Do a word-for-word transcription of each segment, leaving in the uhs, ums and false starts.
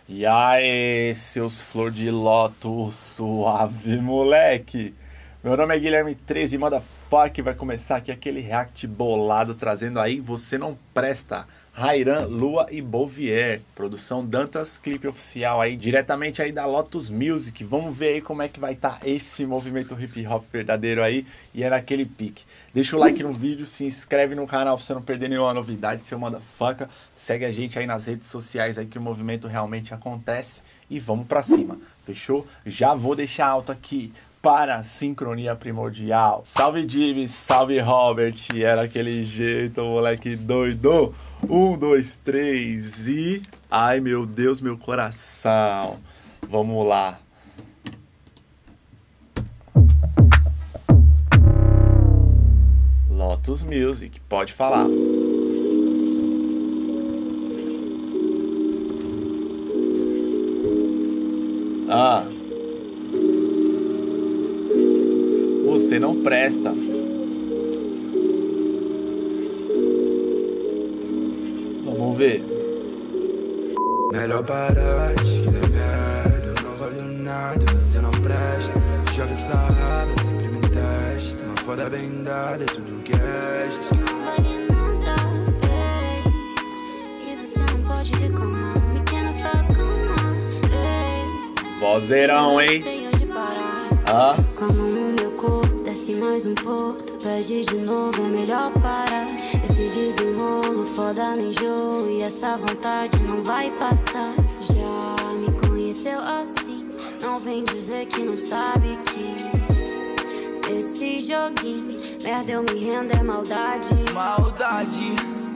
E aí, seus flor de lótus, suave moleque. Meu nome é Guilherme treze, motherfucker, vai começar aqui aquele react bolado, trazendo aí Você Não Presta, Rairan, Lua e Bouvier, produção Dantas, clipe oficial aí, diretamente aí da Lotus Music. Vamos ver aí como é que vai estar tá esse movimento hip hop verdadeiro aí, e é naquele pique. Deixa o like no vídeo, se inscreve no canal pra você não perder nenhuma novidade, seu motherfucker. Segue a gente aí nas redes sociais aí que o movimento realmente acontece e vamos pra cima, fechou? Já vou deixar alto aqui para a sincronia primordial. Salve Jimmy, salve Robert, era aquele jeito, moleque doido. Um, dois, três e... Ai meu Deus, meu coração. Vamos lá. Lotus Music, pode falar. Ah. Você não presta. Vamos ver. Melhor parar, que dá merda. Eu não valho nada, você não presta. Joga essa raba, sempre me testa. Uma foda bem dada, é tudo que resta. Não vale nada, ei. E você não pode reclamar. Me quer na sua cama, ei. Vozeirão, hein? Sei onde parar. Ah. Com a mão no meu corpo, desce mais um pouco. Tu pede de novo, é melhor parar. Esse desenrolo, foda no enjoo. E essa vontade não vai passar. Já me conheceu assim. Não vem dizer que não sabe que esse joguinho, merda eu me rendo, é maldade. Maldade,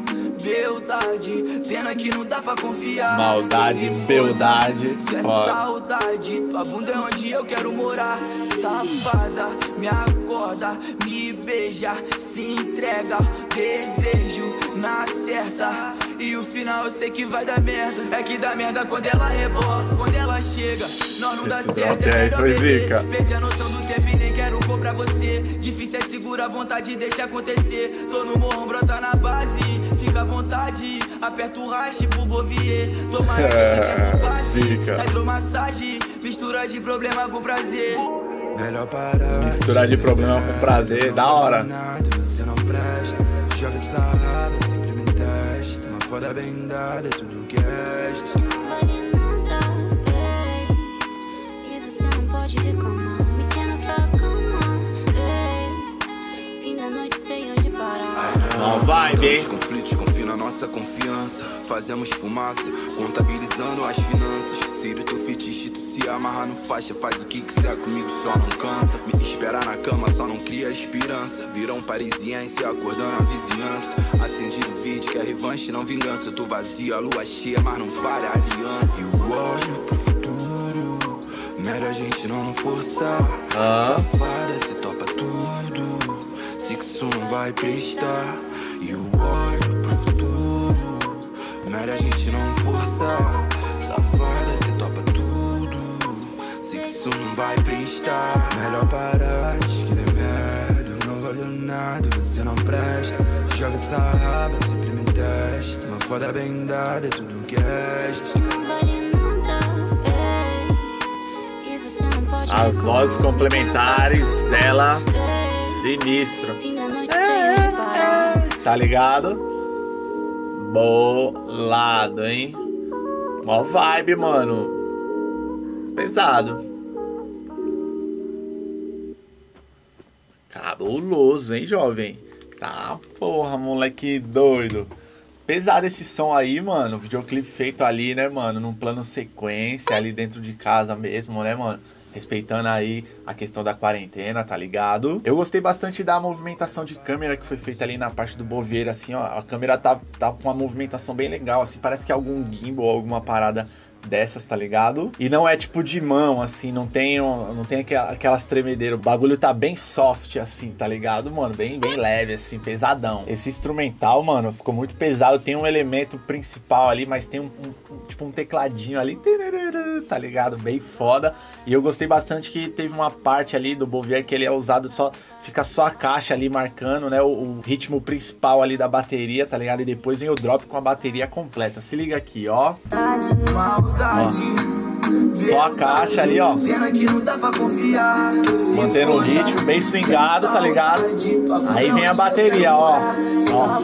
beldade, pena que não dá pra confiar. Maldade, beldade. Isso é saudade, tua bunda é onde eu quero morar. Safada, me acorda, me beija, se entrega, desejo na certa. E o final eu sei que vai dar merda. É que dá merda quando ela rebola, quando ela chega, nós não dá certo, é melhor perder. Perdi a noção do tempo e nem quero pôr pra você. Difícil é segurar a vontade, deixa acontecer. Tô no morro, brota na base, fica à vontade. Aperta o rache pro Bouvier. Tomara que esse tempo passe. Hidromassagem, mistura de problema com prazer. Melhor parar. Mistura de problema com prazer, da hora. Você não presta, joga essa raba, sempre me testa. Uma foda bem dada, é tudo que resta. Não vale nada, ei. E você não pode reclamar. Me quer na sua cama, ei. Fim da noite, sei onde parar. Não vai, bem. Conflitos, confio na nossa confiança. Fazemos fumaça, contabilizando as finanças. Ciro, teu fetiche, tu se amarra no faixa. Faz o que quiser comigo, só não cansa. Me esperar na cama, só não cria esperança. Virou um parisiense, acordando a vizinhança. Acendi o vídeo, quer revanche, não vingança. Eu tô vazio, a lua cheia, mas não vale a aliança. E o olho pro futuro, melhor a gente não não forçar. Ah. Safada, cê topa tudo, sei que isso não vai prestar. E o olho pro futuro, melhor a gente não forçar. Safada, cê topa tudo, sei que isso não vai prestar. Melhor parar, que dê merda. Eu não valho nada, você não presta. Joga essa raba, sempre me testa. Uma foda bem dada, é tudo que resta. Não vale nada, ei. E você não pode As reclamar. vozes complementares dela, sinistro. Fim da noite, sei onde parar. Tá ligado? Bolado, hein? Mó vibe, mano. Pesado. Cabuloso, hein, jovem? Tá, porra, moleque doido. Pesado esse som aí, mano. Videoclipe feito ali, né, mano? Num plano sequência, ali dentro de casa mesmo, né, mano? Respeitando aí a questão da quarentena, tá ligado? Eu gostei bastante da movimentação de câmera que foi feita ali na parte do Bouvier, assim, ó. A câmera tá, tá com uma movimentação bem legal, assim. Parece que é algum gimbal, alguma parada dessas, tá ligado? E não é tipo de mão, assim, não tem, não tem aquelas tremedeiras. O bagulho tá bem soft, assim, tá ligado, mano? Bem, bem leve, assim, pesadão. Esse instrumental, mano, ficou muito pesado. Tem um elemento principal ali, mas tem um, um tipo um tecladinho ali, tá ligado? Bem foda. E eu gostei bastante que teve uma parte ali do Bouvier que ele é usado só fica só a caixa ali marcando, né, o, o ritmo principal ali da bateria, tá ligado? E depois vem o drop com a bateria completa. Se liga aqui, ó. Ó. Só a caixa ali, ó. Mantendo o ritmo, bem swingado, tá ligado? Aí vem a bateria, ó. Ó.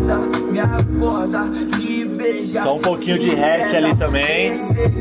Só um pouquinho de hatch ali também.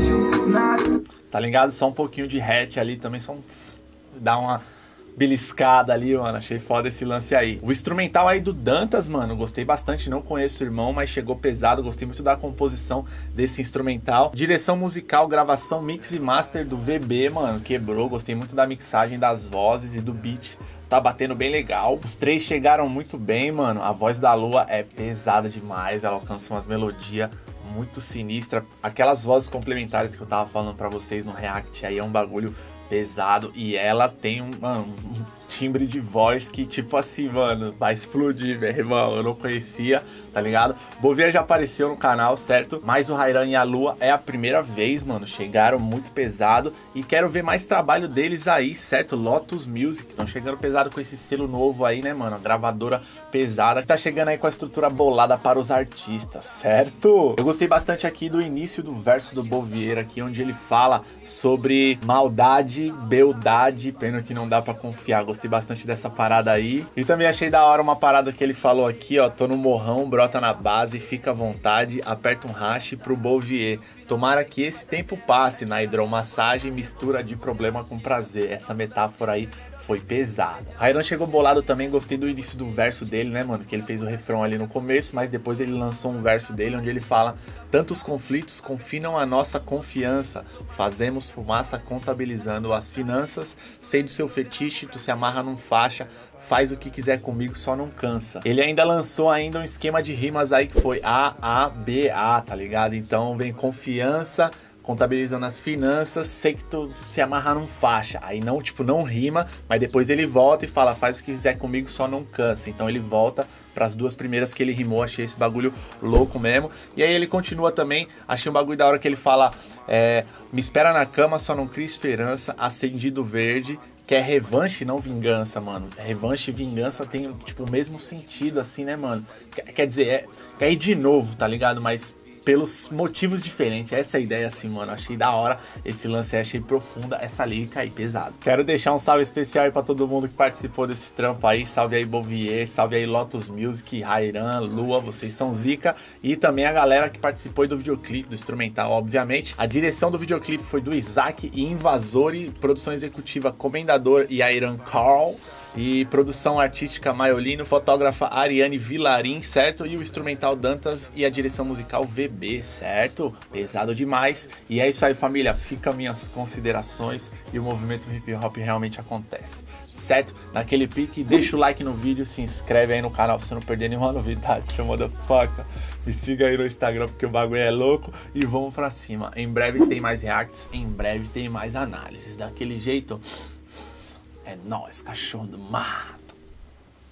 Tá ligado? Só um pouquinho de hatch ali também. Só um... Dá uma beliscada ali, mano. Achei foda esse lance aí. O instrumental aí do Dantas, mano, gostei bastante. Não conheço o irmão, mas chegou pesado. Gostei muito da composição desse instrumental. Direção musical, gravação, mix e master do V B, mano, quebrou. Gostei muito da mixagem das vozes e do beat. Tá batendo bem legal. Os três chegaram muito bem, mano. A voz da Lua é pesada demais. Ela alcança umas melodias muito sinistras. Aquelas vozes complementares que eu tava falando pra vocês no react aí é um bagulho pesado. E ela tem um, mano, um timbre de voz que, tipo assim, mano, vai explodir, meu irmão. Eu não conhecia, tá ligado? Bovier já apareceu no canal, certo? Mas o Rairan e a Lua é a primeira vez, mano. Chegaram muito pesado e quero ver mais trabalho deles aí, certo? Lotus Music, estão chegando pesado com esse selo novo aí, né, mano? A gravadora pesada que tá chegando aí com a estrutura bolada para os artistas, certo? Eu gostei bastante aqui do início do verso do Bovier aqui, onde ele fala sobre maldade, beldade, pena que não dá pra confiar. Gostei bastante dessa parada aí. E também achei da hora uma parada que ele falou aqui, ó. Tô no morrão, brota na base, fica à vontade, aperta um hash pro Bovier. Tomara que esse tempo passe, na hidromassagem, mistura de problema com prazer. Essa metáfora aí foi pesada. Rairan chegou bolado também, gostei do início do verso dele, né, mano? Que ele fez o refrão ali no começo, mas depois ele lançou um verso dele onde ele fala: tantos conflitos confinam a nossa confiança, fazemos fumaça contabilizando as finanças, sei do seu fetiche, tu se amarra num faixa, faz o que quiser comigo, só não cansa. Ele ainda lançou ainda um esquema de rimas aí que foi A, A, B, A, tá ligado? Então vem confiança, contabilizando as finanças, sei que tu se amarrar num faixa. Aí não, tipo, não rima, mas depois ele volta e fala, faz o que quiser comigo, só não cansa. Então ele volta para as duas primeiras que ele rimou, achei esse bagulho louco mesmo. E aí ele continua também, achei um bagulho da hora que ele fala, é, me espera na cama, só não cria esperança, acendido verde, que é revanche, não vingança, mano. Revanche e vingança tem, tipo, o mesmo sentido, assim, né, mano? Quer dizer, é, é ir de novo, tá ligado? Mas pelos motivos diferentes. Essa é a ideia, assim, mano. Achei da hora esse lance, achei profunda essa lírica aí, pesado. Quero deixar um salve especial aí pra todo mundo que participou desse trampo aí. Salve aí, Bovier, salve aí, Lotus Music, Rairan, Lua, vocês são zica. E também a galera que participou aí do videoclipe, do instrumental, obviamente. A direção do videoclipe foi do Isaac e Invasori, produção executiva Comendador e Airan Carl. E produção artística Maiolino, fotógrafa Ariane Vilarim, certo? E o instrumental Dantas e a direção musical V B, certo? Pesado demais. E é isso aí, família. Fica minhas considerações e o movimento hip hop realmente acontece, certo? Naquele pique, deixa o like no vídeo, se inscreve aí no canal pra você não perder nenhuma novidade, seu motherfucker. Me siga aí no Instagram porque o bagulho é louco e vamos pra cima. Em breve tem mais reacts, em breve tem mais análises. Daquele jeito... É nóis, cachorro do mar.